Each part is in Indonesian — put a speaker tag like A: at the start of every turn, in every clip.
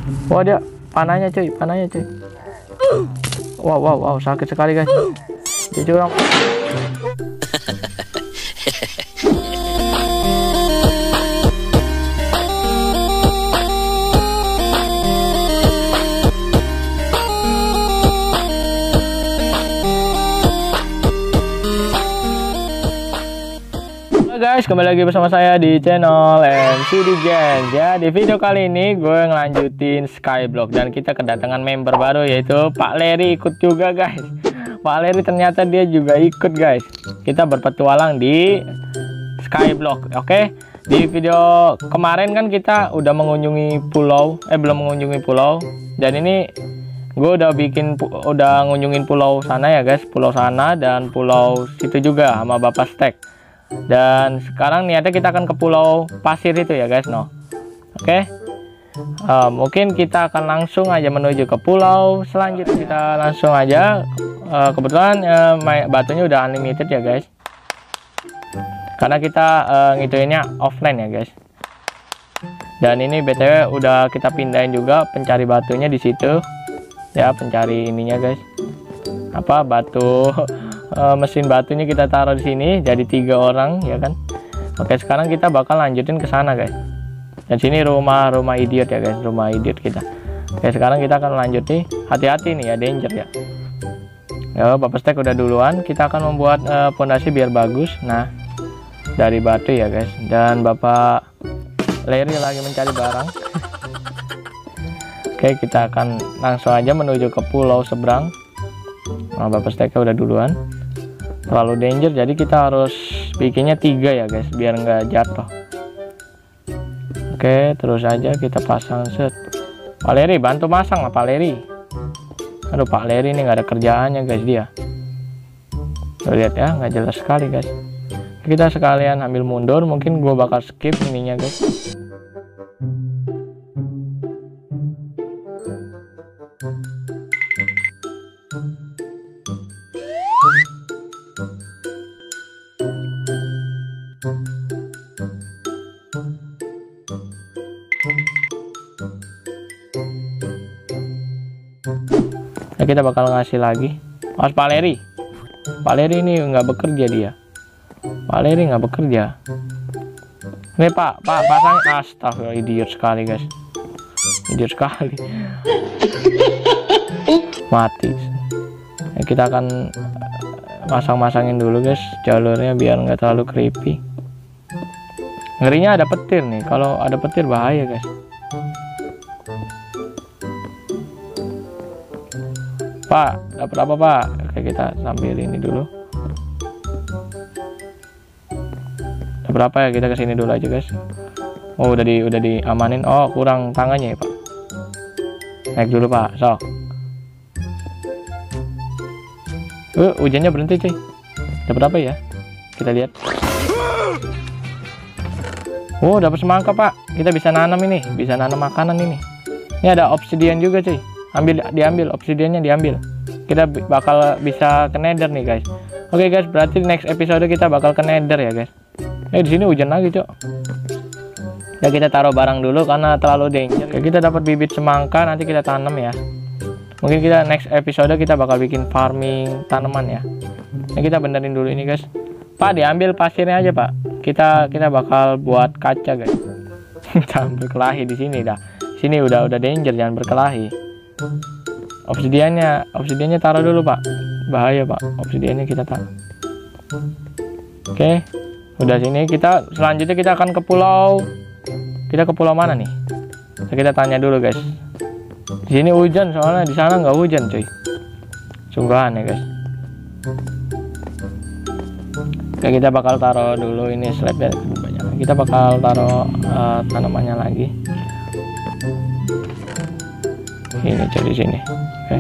A: Wah, dia panahnya cuy, panahnya cuy. Wow, sakit sekali guys. Dia curang. Guys, kembali lagi bersama saya di channel MCD Games ya. Di video kali ini gue ngelanjutin Skyblock dan kita kedatangan member baru yaitu Pak Larry ikut juga guys. Pak Larry ternyata dia juga ikut guys. Kita berpetualang di Skyblock. Oke. Di video kemarin kan kita udah mengunjungi pulau, belum mengunjungi pulau. Dan ini gue udah ngunjungin pulau sana ya guys, pulau sana dan pulau situ juga sama Bapak Stek. Dan sekarang niatnya kita akan ke pulau pasir itu ya guys, Oke. Mungkin kita akan langsung aja menuju ke pulau selanjutnya. Kita langsung aja. Kebetulan batunya udah unlimited ya guys, karena kita ngituinnya offline ya guys. Dan ini BTW udah kita pindahin juga pencari batunya di situ ya, pencari ininya guys, batu. Mesin batunya kita taruh di sini jadi 3 orang ya kan. Oke, sekarang kita bakal lanjutin ke sana guys. Dan sini rumah idiot ya guys, rumah idiot kita. Oke, sekarang kita akan lanjut nih. Hati-hati nih ya, danger ya. Ya, Bapak Stek udah duluan. Kita akan membuat pondasi biar bagus. Nah, dari batu ya guys. Dan Bapak Larry lagi mencari barang. Oke, kita akan langsung aja menuju ke pulau seberang. Nah, Bapak Stek udah duluan. Terlalu danger, jadi kita harus bikinnya 3 ya guys, biar nggak jatuh. Oke, terus aja kita pasang set. Pak Larry bantu masang lah Pak Larry. Aduh, Pak Larry ini nggak ada kerjaannya guys dia. Tuh, lihat ya, nggak jelas sekali guys. Kita sekalian ambil mundur, mungkin gue bakal skip ininya guys. Nah, kita bakal ngasih lagi. Mas Pak Larry ini nggak bekerja dia. Pak Larry nggak bekerja. Ini Pak pasang. Astagfirullah, idiot sekali guys, idiot sekali. Mati. Nah, kita akan masangin dulu guys jalurnya biar nggak terlalu creepy. Ngerinya ada petir nih, kalau ada petir bahaya guys. Pak, dapat apa Pak? Oke, kita sambil ini dulu. Dapat apa ya? Kita kesini dulu aja guys. Oh, udah diamanin. Oh, kurang tangannya ya Pak. Naik dulu Pak, sok. Hujannya berhenti cuy. Dapat apa ya? Kita lihat. Oh, dapat semangka Pak. Kita bisa nanam ini, bisa nanam makanan ini. Ini ada obsidian juga cuy. Diambil obsidiannya, diambil. Kita bakal bisa ke nether nih guys. Oke guys, berarti next episode kita bakal ke nether ya guys. Di sini hujan lagi cok. Ya, kita taruh barang dulu karena terlalu danger. Oke, kita dapat bibit semangka, nanti kita tanam ya. Mungkin kita next episode kita bakal bikin farming tanaman ya. Nah, kita benerin dulu ini guys. Pak, diambil pasirnya aja Pak. Kita bakal buat kaca guys. Jangan berkelahi di sini dah. Sini udah danger, jangan berkelahi. Obsidiannya taruh dulu Pak, bahaya Pak. Obsidiannya kita taruh. Oke, udah sini. Selanjutnya kita akan ke pulau. Kita ke pulau mana nih? Kita tanya dulu guys. Di sini hujan, soalnya di sana nggak hujan cuy. Sungguhan ya guys. Oke, kita bakal taruh dulu ini slabnya banyak. Kita bakal taruh tanamannya lagi. Ini coba di sini. Oke.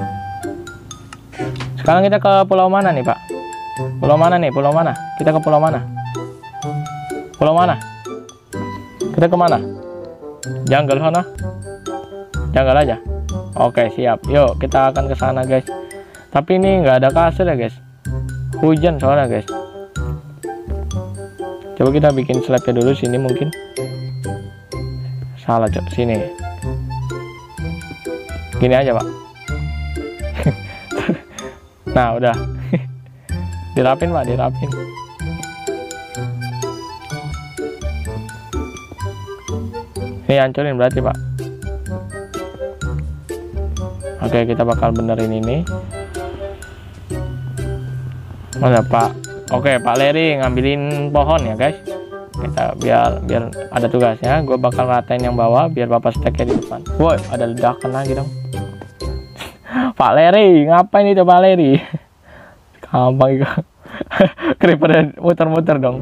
A: Sekarang kita ke pulau mana nih Pak? Pulau mana nih? Pulau mana? Kita ke pulau mana? Pulau mana? Kita kemana? Jungle sana? Jungle aja. Oke, siap. Yuk kita akan ke sana guys. Tapi ini nggak ada kasir ya guys. Hujan soalnya guys. Coba kita bikin slabnya dulu sini mungkin. Salah cok, sini. Gini aja Pak. Nah udah. Dirapin Pak, dirapin. Ini hancurin berarti Pak. Oke, kita bakal benerin ini. Mana Pak? Oke, Pak Leri ngambilin pohon ya guys. Kita biar ada tugasnya. Gue bakal ratain yang bawah biar Bapak steknya di depan. Woi, ada ledakan lagi dong. Pak Leri, ngapain itu Pak Leri? Gampang itu. Creeper muter-muter dong.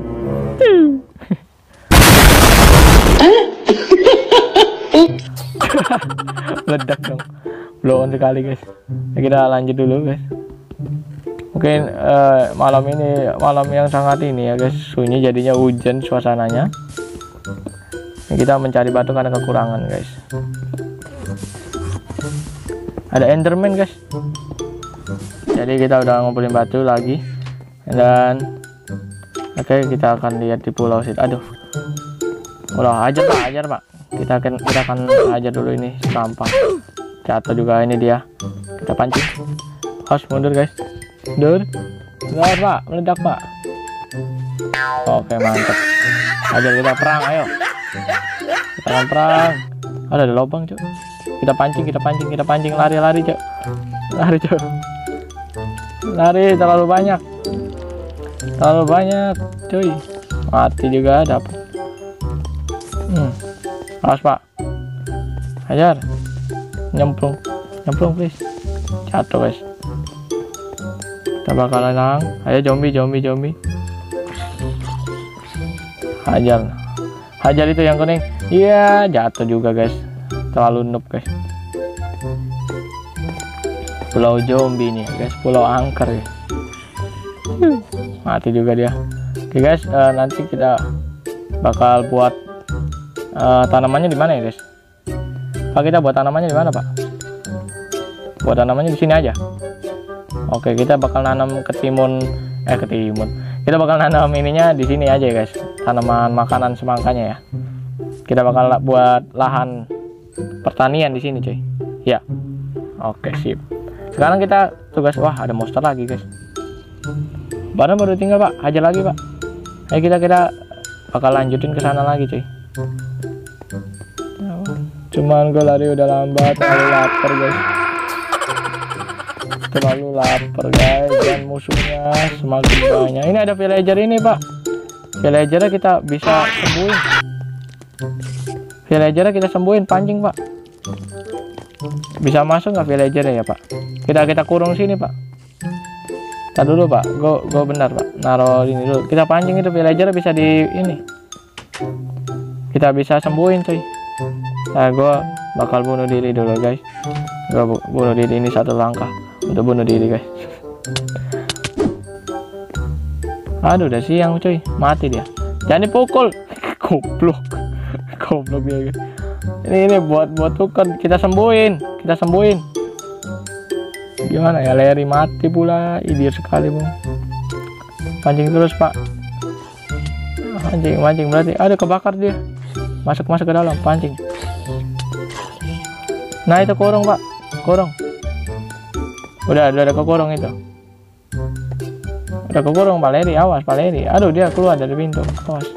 A: Ledak dong. Blow on sekali guys. Ya, kita lanjut dulu guys. Mungkin malam ini malam yang sangat ini ya guys, sunyi jadinya hujan suasananya. Kita mencari batu karena kekurangan guys. Ada enderman guys. Jadi kita udah ngumpulin batu lagi. Dan oke, kita akan lihat di pulau situ. Aduh. Udah ajar Pak, ajar Pak. Kita akan ajar dulu ini sampah. Jatuh juga ini dia. Kita pancing. Harus mundur guys. Mundur. Meledak Pak, meledak Pak. Oke, mantap. Ajar kita perang, ayo. Kita akan perang. Ada lubang, Cuk. Kita pancing, lari, Cuk. Lari, Cuk. Lari terlalu banyak. Cuy. Mati juga dapat. Awas Pak. Ajar. Nyemplung please. Jatuh guys. Kita bakal menang. Ayo zombie. Hajar itu yang kuning. Iya, jatuh juga guys. Terlalu noob guys. Pulau zombie nih guys, pulau angker ya. Mati juga dia. Oke guys, nanti kita bakal buat tanamannya di mana ya guys? Pak, kita buat tanamannya di mana Pak? Buat tanamannya di sini aja. Oke, kita bakal nanam ketimun. Kita bakal nanam ininya di sini aja ya guys. Tanaman makanan semangkanya ya. Kita bakal buat lahan pertanian di sini cuy. Ya. Oke, sip. Sekarang kita tugas, wah ada monster lagi guys. Baru tinggal Pak, hajar lagi Pak. Ayo kita bakal lanjutin ke sana lagi cuy. Cuman gue lari udah lambat, terlalu lapar guys. Dan musuhnya semakin banyak. Ini ada villager ini Pak. Villagernya kita bisa sembuhin. Pancing Pak. Bisa masuk nggak villagernya ya Pak? Kita kurung sini Pak. Ntar dulu Pak, gue benar Pak. Naruh ini dulu. Kita pancing itu villager bisa di ini. Kita bisa sembuhin cuy. Nah, gue bakal bunuh diri dulu guys. Gue bunuh diri, ini satu langkah untuk bunuh diri guys. Aduh, udah siang cuy, mati dia. Jangan dipukul. Goblok dia guys. Ini buat tukar, kita sembuhin. Gimana ya, Leri mati pula. Idiot sekali bung. Pancing terus Pak. Mancing berarti ada kebakar dia. Masuk ke dalam, pancing. Nah itu kurung Pak, kurung. Udah kekurung itu. Udah kekurung Pak Leri, awas Pak Leri. Aduh, dia keluar dari pintu, awas.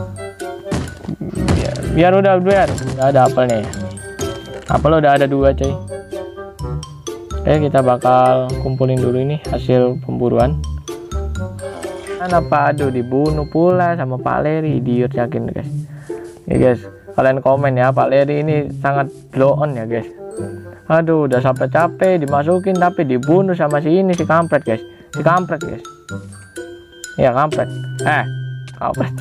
A: Biar udah ada apelnya ya. Apel udah ada 2 cuy. Oke, kita bakal kumpulin dulu ini hasil pemburuan. Kenapa aduh dibunuh pula sama Pak Leri, idiot yakin guys. Ya guys, kalian komen ya, Pak Leri ini sangat blow on ya guys. Aduh, udah sampai capek dimasukin tapi dibunuh sama si kampret guys. Ya kampret. Kampret.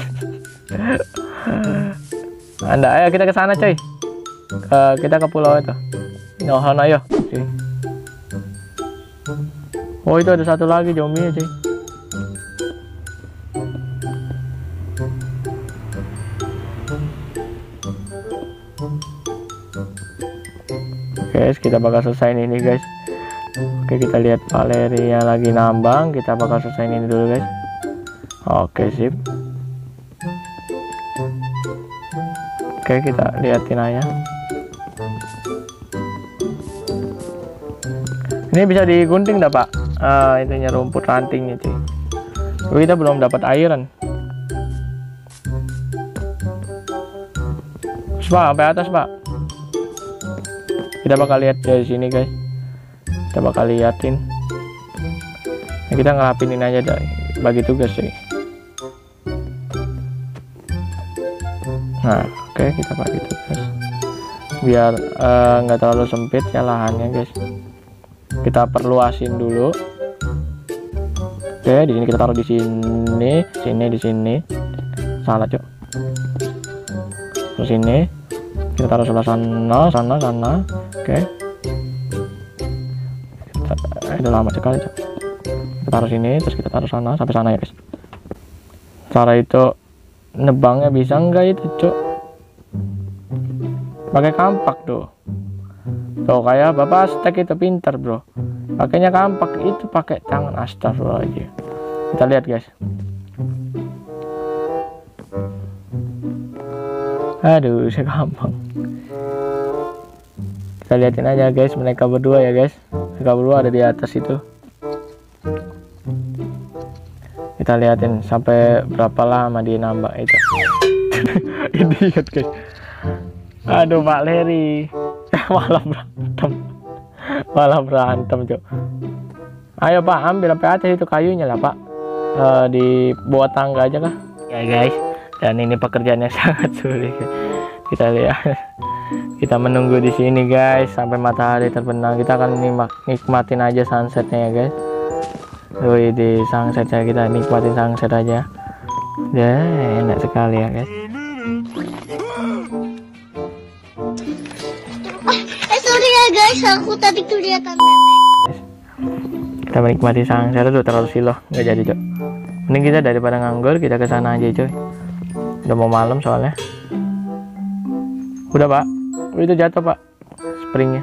A: Ayo kita ke sana coy. Kita ke pulau itu. Nohon ayo. Cuy. Oh, itu ada satu lagi zombie cuy. Guys, kita bakal selesaiin ini guys. Oke, kita lihat Pak Leri yang lagi nambang. Kita bakal selesaiin ini dulu guys. Oke, sip. Oke, kita liatin aja. Ini bisa digunting dah Pak, itunya rumput rantingnya cuy. Tapi kita belum dapat iron. Pak, sampai atas Pak. Kita bakal lihat dari sini guys. Kita bakal liatin. Nah, kita ngelapinin aja dah, bagi tugas cuy. Nah, oke, kita bagi tugas. Biar nggak terlalu sempit ya lahannya guys. Kita perluasin dulu. Oke, di sini kita taruh di sini, di sini. Salah, Cok. Terus ini kita taruh sebelah sana. Oke. Itu lama sekali, Cok. Kita taruh sini, terus kita taruh sana sampai sana ya, guys. Cara itu nebangnya bisa enggak itu, Cok? Pakai kampak tuh. Tuh kayak Bapak Stek itu pintar bro, pakainya kampak, itu pakai tangan. Astagfirullahaladzim. Kita lihat guys. Aduh, saya gampang. Kita liatin aja guys, mereka berdua ya guys. Mereka berdua ada di atas itu. Kita liatin sampai berapa lama dia nambah itu. Idiot guys. Aduh Pak Leri. malah berantem Cok. Ayo Pak, ambil sampai atas itu kayunya lah Pak. Dibuat tangga aja kah ya guys. Dan ini pekerjaannya sangat sulit. Kita lihat, kita menunggu di sini guys sampai matahari terbenam. Kita akan nikmatin aja sunsetnya ya guys. Wih, di sunsetnya kita nikmatin sunset aja ya, enak sekali ya guys.
B: Sorry ya guys, aku tadi kelihatan
A: kita menikmati sunset. Tuh terlalu siloh, nggak jadi Cok. Mending kita daripada nganggur, kita ke sana aja coy. Udah mau malam soalnya. Udah Pak, itu jatuh Pak springnya.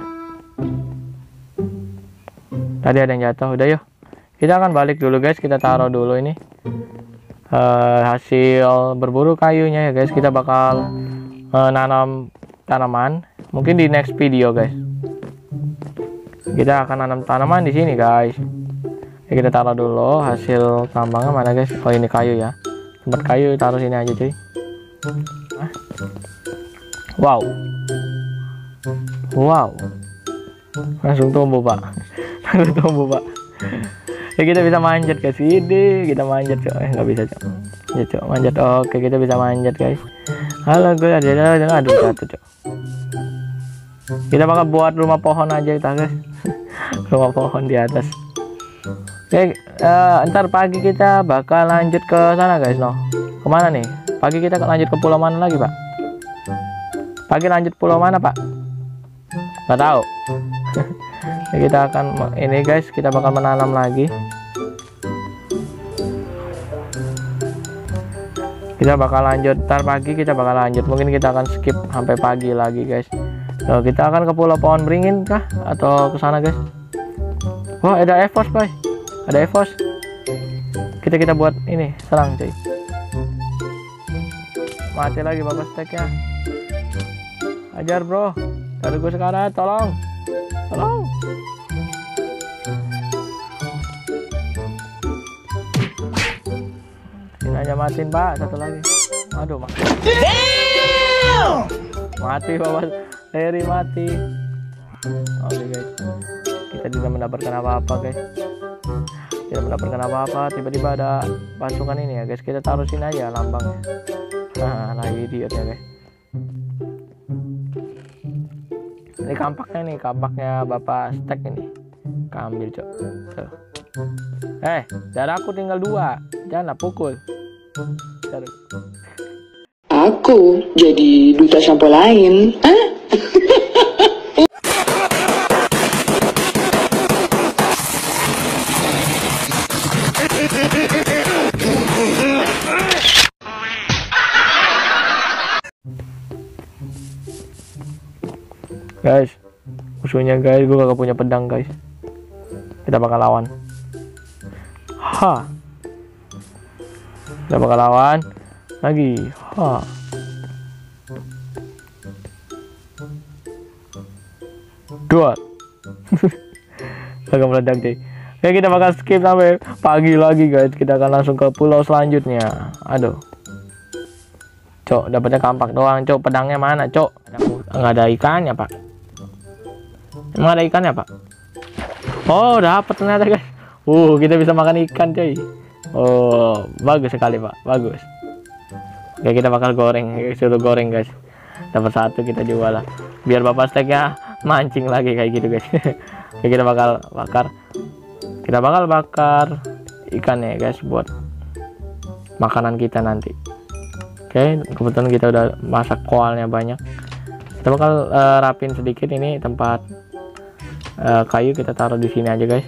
A: Tadi ada yang jatuh. Udah yuk, kita akan balik dulu guys. Kita taruh dulu ini hasil berburu kayunya ya guys. Kita bakal nanam tanaman. Mungkin di next video guys. Kita akan nanam tanaman di sini guys. Ya, kita taruh dulu hasil tambangnya mana guys. Oh ini kayu ya. Tempat kayu taruh sini aja cuy. Wow. Langsung tumbuh Pak. Langsung tumbuh Pak. Ya kita bisa manjat guys. Ini kita manjat Cok. Nggak bisa Cok. Ya Cok, manjat. Oke, kita bisa manjat guys. Halo guys, aduh jatuh Cok. Kita bakal buat rumah pohon aja kita guys. Rumah pohon di atas. Oke, ntar pagi kita bakal lanjut ke sana guys. Kemana nih? Pagi kita lanjut ke pulau mana lagi Pak? Pagi lanjut pulau mana Pak? Nggak tahu. Kita akan ini guys, kita bakal menanam lagi. Kita bakal lanjut ntar pagi, kita bakal lanjut. Mungkin kita akan skip sampai pagi lagi guys. So, kita akan ke pulau pohon beringin kah atau ke sana guys? Wah, ada EVOS boy. Ada EVOS. Kita buat ini serang cuy. Mati lagi Bapak Steknya. Ajar bro. Taruh gue sekarang, tolong. Ini aja matiin Pak, satu lagi. Aduh mati. Mati Bapak Leri, mati. Oke guys, kita tidak mendapatkan apa-apa guys. Tidak mendapatkan apa-apa. Tiba-tiba ada pasukan ini ya guys. Kita taruh sini aja lambangnya. Nah idiot ya guys. Ini kampaknya Bapak Stek ini. Ambil Cok. Tuh. Darahku tinggal 2. Jangan pukul.
C: Aku jadi duta sampo lain.
A: Guys, musuhnya guys, gue gak punya pedang guys. Kita bakal lawan. Kita bakal lawan lagi. Dua. Agak meledak deh. Oke, kita bakal skip sampai pagi lagi guys. Kita akan langsung ke pulau selanjutnya. Aduh. Cok, dapatnya kampak doang. Cok, pedangnya mana, Cok? Nggak ada ikannya, Pak. Emang ada ikannya, Pak? Oh, dapat ternyata guys. Kita bisa makan ikan, coy. Oh, bagus sekali, Pak. Bagus. Oke, kita bakal goreng. Suruh goreng, guys. Dapat satu kita jual lah. Biar Bapak Steaknya mancing lagi kayak gitu, guys. Oke, kita bakal bakar. Kita bakal bakar ikannya, guys, buat makanan kita nanti. Oke, kebetulan kita udah masak koalnya banyak. Kita bakal rapin sedikit ini tempat kayu, kita taruh di sini aja, guys.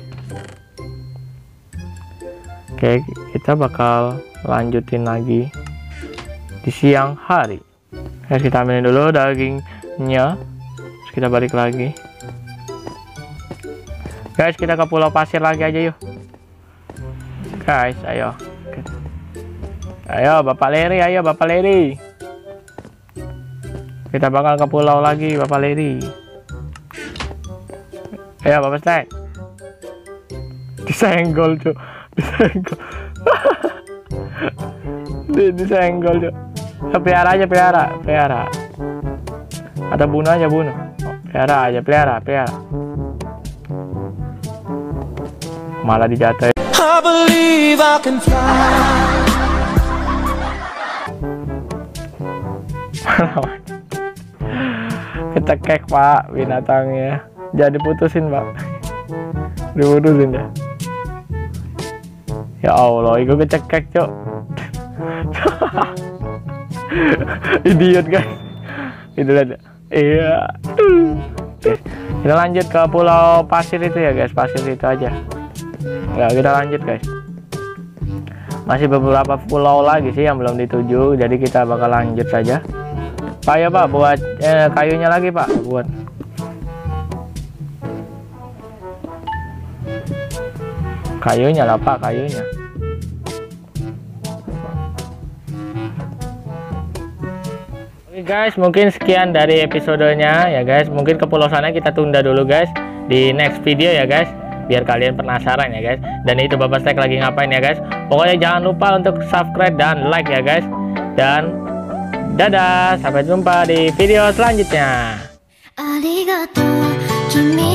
A: Oke, kita bakal lanjutin lagi di siang hari. Guys, kita ambilin dulu dagingnya. Terus kita balik lagi. Guys, kita ke pulau pasir lagi aja yuk. Guys, ayo. Ayo Bapak Leri, ayo Bapak Leri. Kita bakal ke pulau lagi Bapak Leri. Ayo Bapak Stek. Disenggol, Cuk. Disenggol. Disenggol, Cuk. Pelihara aja, pelihara. Ada bunuh aja, bunuh. Pelihara aja, pelihara. Malah dijatuhin.
D: I believe I can fly.
A: Kecekek, Pak, binatangnya. Jadi putusin, Pak. Diputusin ya. Ya Allah, itu kecekek, Cok. Idiot, guys. Itu lihat. Iya. Kita lanjut ke pulau pasir itu ya, guys. Pasir itu aja. Ya, kita lanjut, guys. Masih beberapa pulau lagi sih yang belum dituju, jadi kita bakal lanjut saja. Pak, ya Pak, buat kayunya lagi, Pak. Buat kayunya lah, Pak, kayunya. Oke guys, mungkin sekian dari episodenya ya guys. Mungkin ke pulau sana kita tunda dulu guys, di next video ya guys, biar kalian penasaran ya guys. Dan itu Bapak Stek lagi ngapain ya guys. Pokoknya jangan lupa untuk subscribe dan like ya guys. Dan dadah, sampai jumpa di video selanjutnya.